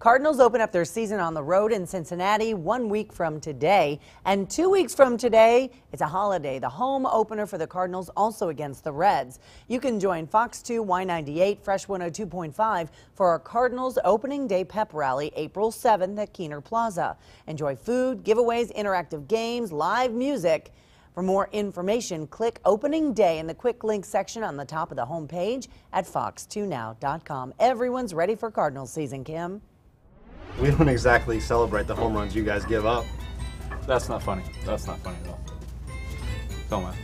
Cardinals open up their season on the road in Cincinnati 1 week from today. And 2 weeks from today, it's a holiday. The home opener for the Cardinals also against the Reds. You can join Fox 2 Y98 Fresh 102.5 for our Cardinals opening day pep rally April 7th at Keener Plaza. Enjoy food, giveaways, interactive games, live music. For more information, click Opening Day in the quick link section on the top of the homepage at fox2now.com. Everyone's ready for Cardinals season, Kim. We don't exactly celebrate the home runs you guys give up. That's not funny. That's not funny at all. Don't laugh.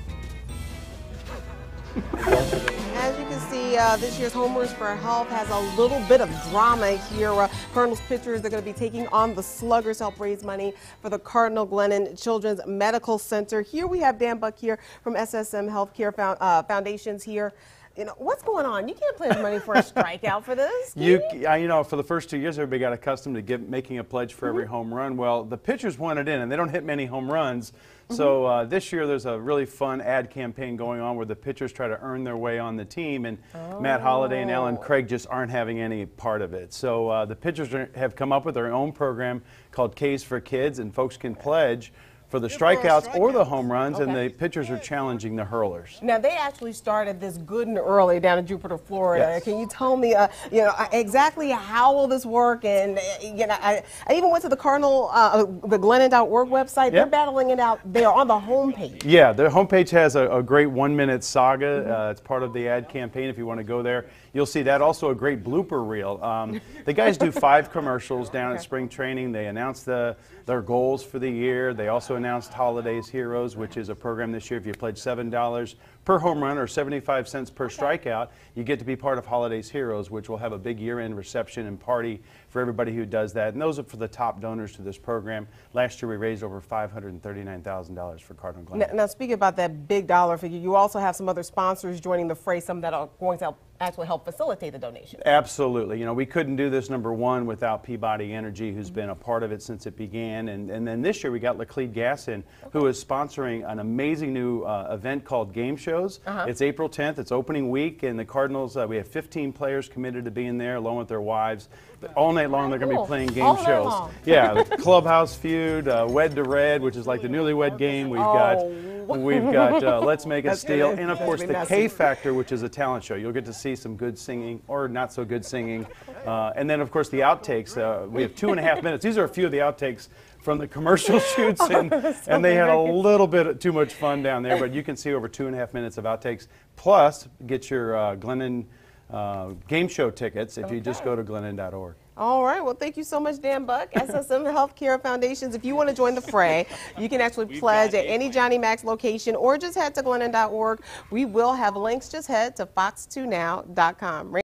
As you can see, this year's Homers for Health has a little bit of drama here. Cardinals pitchers are going to be taking on the Sluggers to help raise money for the Cardinal Glennon Children's Medical Center. Here we have Dan Buck here from SSM Healthcare Foundations here. You know, what's going on? You can't pledge money for a strikeout for this. You know, for the first 2 years, everybody got accustomed to making a pledge for every home run. Well, the pitchers want it in, and they don't hit many home runs. So this year, there's a really fun ad campaign going on where the pitchers try to earn their way on the team, and Matt Holliday and Alan Craig just aren't having any part of it. So the pitchers have come up with their own program called K's for Kids, and folks can pledge for the strikeouts or the home runs, and the pitchers are challenging the hurlers. Now, they actually started this good and early down in Jupiter, Florida. Yes. Can you tell me, you know, exactly how will this work? And, you know, I even went to the Cardinal, the Glennon.org website. They're battling it out there on the homepage. Yeah, their homepage has a great 1-minute saga. It's part of the ad campaign. If you want to go there, you'll see that. Also a great blooper reel. The guys do 5 commercials down at spring training. They announce their goals for the year. They also announced Holidays Heroes, which is a program this year. If you pledge $7 per home run or 75 cents per strikeout, you get to be part of Holidays Heroes, which will have a big year-end reception and party for everybody who does that. And those are for the top donors to this program. Last year we raised over $539,000 for Cardinal Glennon. Now, speaking about that big dollar figure, you also have some other sponsors joining the fray, some that are going to actually help facilitate the donation. Absolutely. You know, we couldn't do this, number one, without Peabody Energy, who's been a part of it since it began. And then this year we got Laclede Gas in, who is sponsoring an amazing new event called Game Shows. It's April 10th. It's opening week, and the Cardinals, we have 15 players committed to being there, along with their wives. All night long they're going to be playing game shows. Yeah, Clubhouse Feud, Wed to Red, which is like the newlywed game. We've got Let's Make a Steal, and of course the K Factor, which is a talent show. You'll get to see some good singing or not so good singing. And then of course the outtakes. We have 2.5 minutes. These are a few of the outtakes from the commercial shoots, and they had a little bit too much fun down there, but you can see over 2.5 minutes of outtakes. Plus, get your Glennon game show tickets if you just go to Glennon.org. All right. Well, thank you so much, Dan Buck, SSM Healthcare Foundations. If you want to join the fray, you can actually pledge at any Johnny Max location or just head to Glennon.org. We will have links. Just head to fox2now.com.